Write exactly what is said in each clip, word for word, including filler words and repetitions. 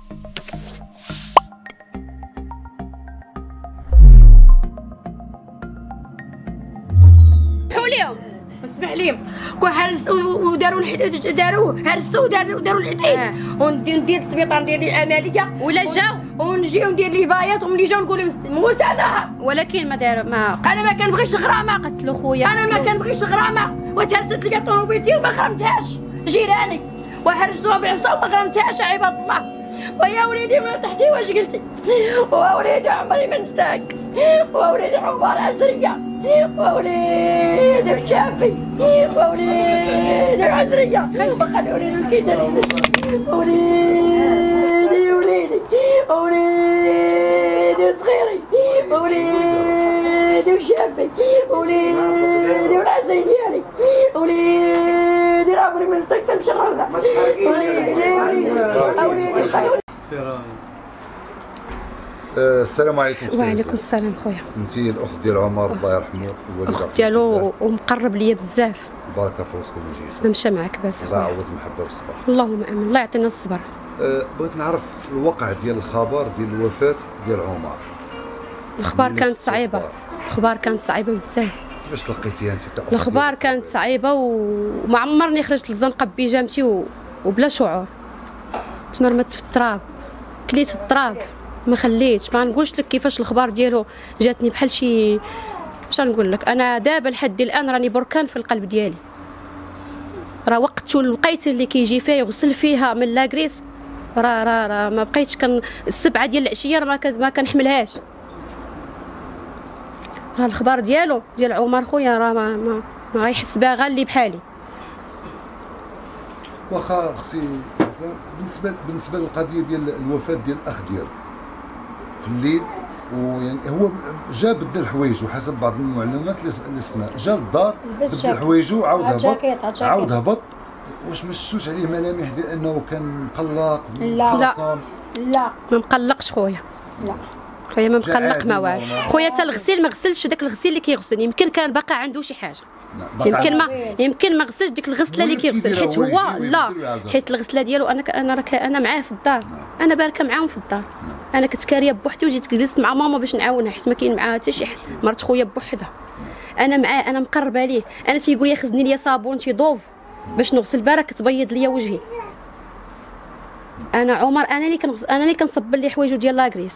اليوم اسمح لي كون هرسوا وداروا الحديد داروا هرسوا وداروا داروا الحديد آه. وندير ندير السبيطار ندير لي العمليه ولا جاو ونجي وندير لي بايات وملي جاو نقول مساعده ولكن ما داروا ما انا ما كنبغيش غرامه قتلوا خويا انا ما كنبغيش غرامه وتهرست لي طوموبيلتي وما غرمتهاش جيراني وهرسوها بعصا وما غرمتهاش عباد الله ويا وليدي من تحتي واش قلتي ووليدي عمري ما نساك ووليدي عمر عزريه ووليدي الشافي ووليدي العزريه وخلوني الكيدان وليدي وليدي وليدي صغيري وليدي الشافي وليدي والعزري ديالي وليدي عمري ما نساك تمشي الروضه وليدي وليدي وليدي خلوني. السلام عليكم. وعليكم السلام خويا. انت الاخت ديال عمر الله يرحمه الوالد الاخت ديالو ومقرب ليا بزاف. بارك في راسكم جيتو. ما مشى معاك باس الله يعوض المحبه والصبر. اللهم امين الله يعطينا الصبر. أه بغيت نعرف الواقع ديال الخبر ديال الوفاه ديال عمر. الاخبار كانت صعيبه الاخبار كانت صعيبه بزاف. كيفاش تلقيتيها انت كاخت؟ الاخبار كانت صعيبه وما عمرني خرجت للزنقه ببيجامتي و... وبلا شعور. تمرمت في التراب كليت التراب ما خليتش ما نقولش لك كيفاش الاخبار ديالو جاتني بحال شي باش نقول لك. انا دابا لحد الان راني بركان في القلب ديالي. راه وقت الوقيته اللي كيجي فيها يغسل فيها من لاكريس راه راه راه ما بقيتش كان السبعه ديال العشيه ما ما كنحملهاش. راه الاخبار ديالو ديال عمر خويا راه ما ما, ما يحس بها غير اللي بحالي. واخا اختي بالنسبه بالنسبه للقضيه ديال الوفاه ديال الاخ ديالو في الليل ويعني هو جا بدل حوايجو حسب بعض المعلومات اللي سمعنا جا للدار بدل حوايجو عاود هبط عاود هبط. واش ما شفتوش عليه ملامح ديال انه كان مقلق؟ لا لا لا ما مقلقش خويا. لا خويا ما مقلق ما والو. خويا حتى الغسيل ما غسلش داك الغسيل اللي كيغسل يمكن كان باقي عنده شي حاجه يمكن ما يمكن ما غسلش ديك الغسله اللي كيغسل حيت هو لا حيت الغسله ديالو انا انا راك انا معاه في الدار انا باركه معاهم في الدار. انا كنت كاريه بوحدي وجيت جلست مع ماما باش نعاونها حيت ما كاين معاها حتى شي حد. مرت خويا بوحدها انا معاه انا مقربه ليه. انا تيقول لي خزني لي صابون شي ضوف باش نغسل بها راه كتبيض ليا وجهي. انا عمر انا اللي كنغسل انا اللي كنصب ليه حوايجو ديال لاكريس.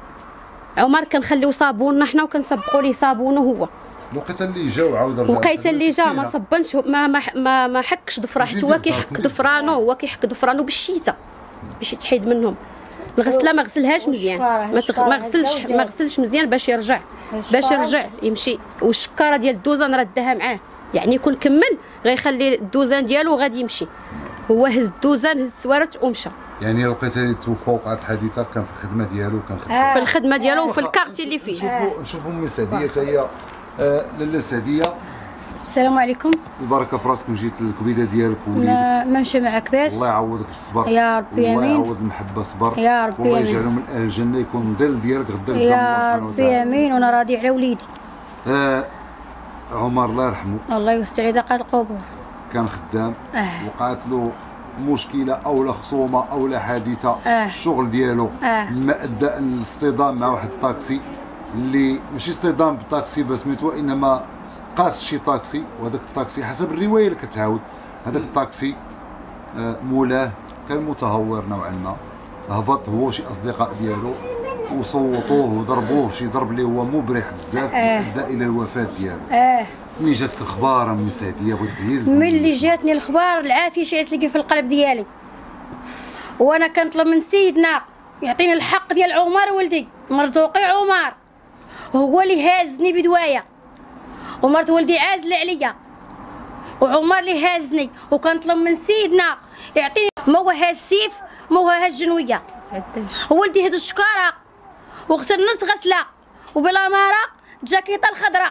عمر كنخليو صابوننا حنا وكنسبقوا ليه صابونه هو. الوقيته اللي جا وعاود رجع الوقيته اللي جا ما صبنش ما ما ما, ما حكش ضفره حيت هو كيحك ضفرانو هو كيحك ضفرانو بالشيته باش يتحيد منهم. الغسله ما غسلهاش مزيان ما, تخ... ما غسلش ما غسلش مزيان باش يرجع باش يرجع يمشي. والشكاره ديال الدوزان راه داها معاه يعني يكون كمل غيخلي الدوزان ديالو غادي يمشي. هو هز الدوزان هز السوارت ومشى. يعني الوقيته اللي توفى وقعت الحادثه كان في الخدمه ديالو كان خدمة. آه. في الخدمه ديالو وفي الكارتي اللي فيه. نشوفوا نشوفوا ام سعديه حتى هي. آه لاله سعديه السلام عليكم. البركه في راسكم جيت الكبيده ديالك ووليدك. ما ماشي معاك باس. الله يعوضك بالصبر يا ربي يمين. الله يعوض المحبه صبر يا ربي والله يجعلهم من اهل الجنه يكون ظل ديالك غدا قدام الله سبحانه وتعالى. يا ربي يمين وانا راضي على وليدي. آه عمر الله يرحمه الله يستر عليه دقات القبور. كان خدام آه. وقعت له مشكله او لا خصومه او لا حادثه آه. الشغل ديالو آه. ما ادى الاصطدام مع واحد الطاكسي اللي ماشي اصطدام بالطاكسي بسميتو انما قاس شي طاكسي وهذاك الطاكسي حسب الروايه اللي كتعاود هذاك الطاكسي آه مولاه كان متهور نوعا ما هبط هو شي اصدقاء ديالو وصوتوه وضربوه شي ضرب اللي هو مبرح بزاف آه. ادى الى الوفاه ديالو. اه منين جاتك الاخبار ام سعديه؟ بغيتك غير ملي جاتني الاخبار العافيه شعلت لي في القلب ديالي وانا كنطلب من سيدنا يعطيني الحق ديال عمر ولدي مرزوقي عمر وهو اللي هازني بدوايه ومرت ولدي عازله عليا وعمر اللي هازني وكنطلب من سيدنا يعطيني ما هو هاز السيف ما هو هاز الجنويه. ولدي هز الشكاره وغسل نص غسله وبالاماره جاكيطه الخضراء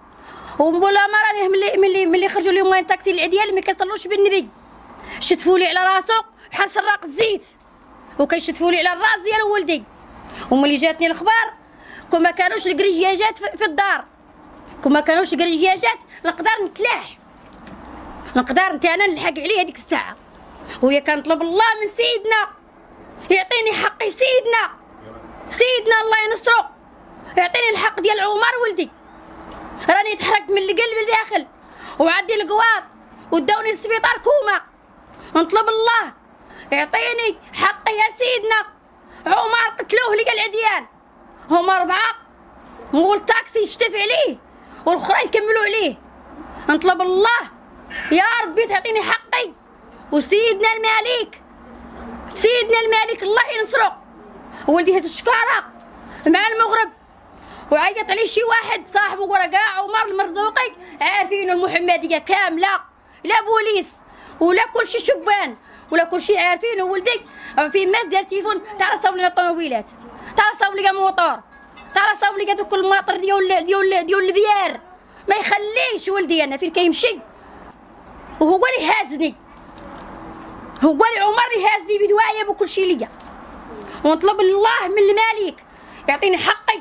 وبالاماره ملي ملي ملي خرجوا لي موين تاكسي العديال ما كيصلوش بالنبي شتفوا لي على راسو بحال سراق الزيت وكيشتفوا لي على الراس ديال ولدي. وملي جاتني الاخبار كون ما كانوش الكرياجات في الدار كون ما كانوش الكرياجات نقدر نتلاح نقدر انت انا نلحق عليه هذيك الساعه وهي كنطلب الله من سيدنا يعطيني حقي سيدنا سيدنا الله ينصرو، يعطيني الحق ديال عمر ولدي. راني تحرقت من القلب لداخل وعدي القواط وداوني للسبيطار كوما. نطلب الله يعطيني حقي يا سيدنا. عمر قتلوه لقى العديان، هما أربعة، نقول تاكسي يشتف عليه والأخرين كملوا عليه. نطلب الله يا ربي تعطيني حقي. وسيدنا الملك سيدنا الملك الله ينصرو، ولدي هاد الشكارة مع المغرب وعيط عليه شي واحد صاحبه ورا كاع عمر المرزوقي عارفين المحمديه كامله، لا بوليس ولا كلشي شبان ولا كلشي عارفين. ولدي في ماس ديال التليفون تاع صاوب لنا الطوموبيلات، تاع صاوب لي موطور، تاع صاوب لي دوك الماطر ديال ديال ديال البيار. ما يخليش ولدي انا فين كيمشي وهو اللي هازني، هو اللي عمر اللي هازني بدوايه بكلشي ليا. ونطلب الله من الملك يعطيني حقي،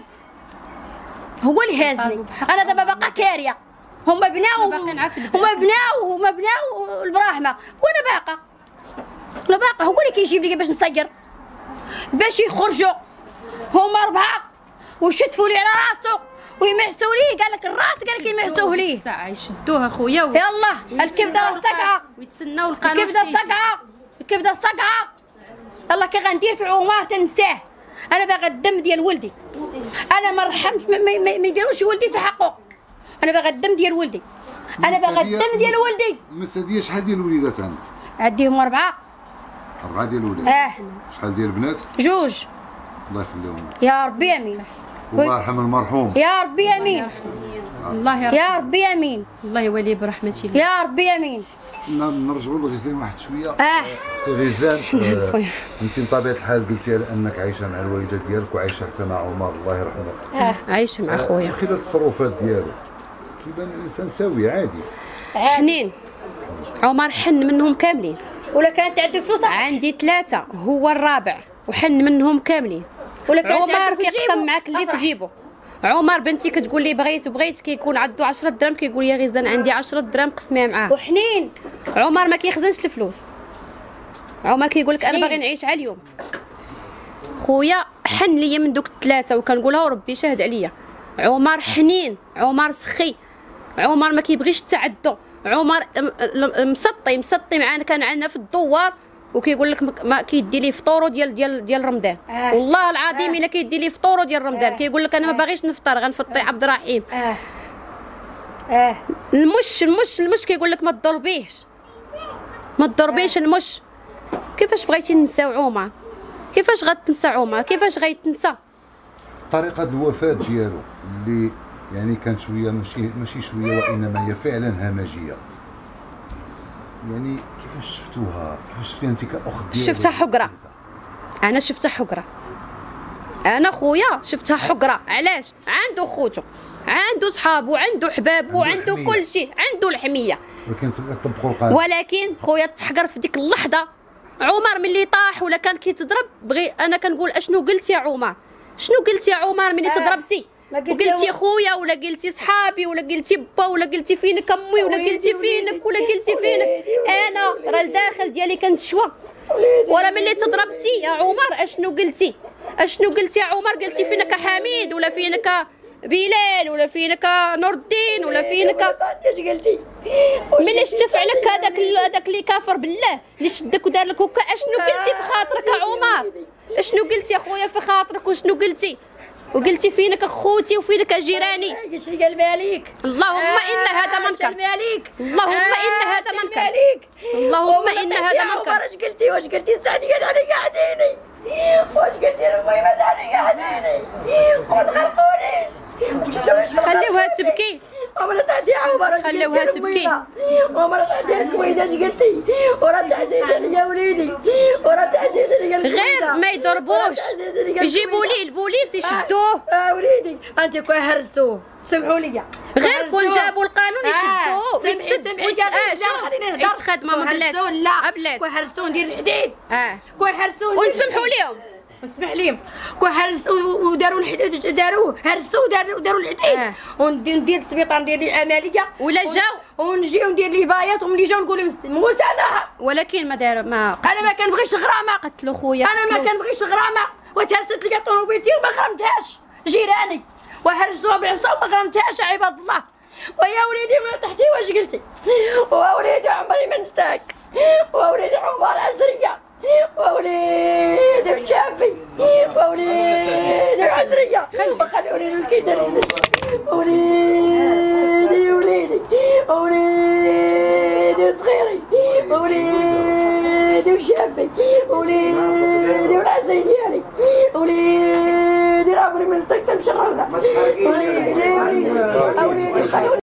هو اللي هازني. انا دابا باقا كاريه، هما بناو هما بناو هما بناو البراهمه وانا باقا انا باقا. هو اللي كيجيب لي باش نصير باش يخرجوا هما اربعه ويشتفوا لي على راسو ويمحسوا ليه. قال لك الراس قال لك يمحسوه ليه. ساعه يشدوها خويا و... يلا الكبده راه سقعه ويتسناو القانون. الكبده سقعه الكبده سقعه. يلا كي غندير في عمر تنساه. انا باغا الدم ديال ولدي، انا ما رحمت ما يديروش ولدي في حقه. انا باغا الدم ديال ولدي، انا باغا الدم ديال ولدي. المساديه شحال ديال الوليدات عندك؟ عنديهم اربعه. اربعه ديال الولاد؟ اه. شحال ديال البنات؟ جوج. الله يخليهم يا ربي امين. والله يرحم المرحوم. يا ربي امين. الله يرحم. يا ربي امين. الله يولي برحمته. يا ربي امين. نرجعوا للغزلان واحد شويه. اه سي غزلان، آه انت بطبيعه الحال قلتي انك عايشه مع الوالده ديالك وعايشه حتى مع عمر الله يرحمه. اه عايشه مع خويا. من خلال التصرفات ديالو كيبان الانسان سوي عادي. حنين. عمر حن منهم كاملين. ولا كانت عنده فلوس؟ عندي ثلاثه هو الرابع وحن منهم كاملين. ولا كانت عمر كيقسم معاك اللي في جيبه. عمر بنتي كتقول لي بغيت بغيت كيكون عنده عشرة دراهم كيقول يا غزلان عندي عشرة دراهم قسميها معاه. وحنين. عمر ما كيخزنش الفلوس. عمر كيقول لك انا باغي نعيش على اليوم. خويا حن ليا من دوك الثلاثه وكنقولها وربي شاهد عليا. عمر حنين، عمر سخي، عمر ما كيبغيش التعدى، عمر مسطي مسطي معانا. كان عندنا في الدوار وكيقول لك ما كيدي لي فطورو ديال ديال ديال رمضان. آه. والله العظيم الا آه. كيدي لي فطورو ديال رمضان. آه. كيقول لك انا ما باغيش نفطر غنفطي عبد الرحيم. اه اه المش المش المش كيقول لك ما تضربيهش ما تضربيش. آه. المش كيفاش بغيتي ننساو عمر؟ كيفاش غتنسى عمر؟ كيفاش غيتنسى؟ طريقه الوفاه ديالو اللي يعني كان شويه ماشي ماشي شويه وانما هي فعلا همجيه، يعني كيفاش شفتوها؟ كيفاش شفتيها انت كاخت ديالو؟ شفتها حقره. انا شفتها حقره. انا خويا شفتها حقره. علاش؟ عنده خوتو، عنده صحابو، عنده حبابو، عنده كل شيء، عنده الحميه. ولكن طبقوا القانون. ولكن خويا تحقر في ديك اللحظه. عمر ملي طاح ولا كان كيتضرب بغي انا كنقول اشنو قلت يا عمر؟ شنو قلت يا عمر ملي تضربتي؟ وقلتي خويا ولا قلتي صحابي ولا قلتي با ولا قلتي فينك امي ولا قلتي فينك ولا قلتي فينك انا راه الداخل ديالي كنتشوى. ولا ملي تضربتي يا عمر اشنو قلتي؟ اشنو قلتي يا عمر؟ قلتي فينك حميد ولا فينك بلال ولا فينك نور الدين ولا فينك اش قلتي؟ ملي شتف عليك هذاك هذاك اللي كافر بالله اللي شدك ودار لك هكا اشنو قلتي في خاطرك يا عمر؟ اشنو قلتي يا خويا في خاطرك وشنو قلتي؟ وقلتي فينك اخوتي وفينك جيراني. ايش قال الملك؟ اللهم ان هذا منكر. الملك اللهم ان هذا منكر. اللهم ان هذا منكر. واش قلتي؟ واش قلتي سعدي علي قاعديني؟ واش قلتي للمهمه علي قاعديني؟ وما تغرقونيش. خليوها تبكي. وما تعدي عمر. خليوها تبكي. وما تعدي الكويده. اش قلتي؟ وراه تعزيز عليا وليدي، وراه تعزيز عليا. غير ما يضربوش يجيبوا ليه البوليس يشدوه. اه وليدي انت كون هرستوه سمحوا لي. غير كون جابوا القانون يشدوه. سمحي سمحي خليني نهضر. يتخدم ما بلاتش. لا بلاتش. كون هرسوه ندير الحديد. اه كون هرسوه ونسمحوا لهم. اسمح لي كون هرسوا وداروا الحديد داروه هرسوا وداروا الحديد وندير السبيطار ندير ليه عمليه ولا جاو ونجي وندير ليه بايات وملي جاو نقول لهم مسامحه ولكن ما دار ما انا ما كنبغيش غرامه قتلوا خويا انا ما كنبغيش غرامه وتهرست لي طوموبيلتي وما غرمتهاش جيراني وهرسوها بعصا وما غرمتهاش عباد الله ويا وليدي من تحتي واش قلتي ووليدي عمري ما نساك ووليدي عمر عزريه ووليدي وشابي ووليدي وعزريه وخلوني الكيد وليدي وليدي وليدي صغيري وليدي وشابي وليدي والعزري ديالي وليدي عمري ما نساك تمشي غرضه وليدي وليدي وليدي خلوني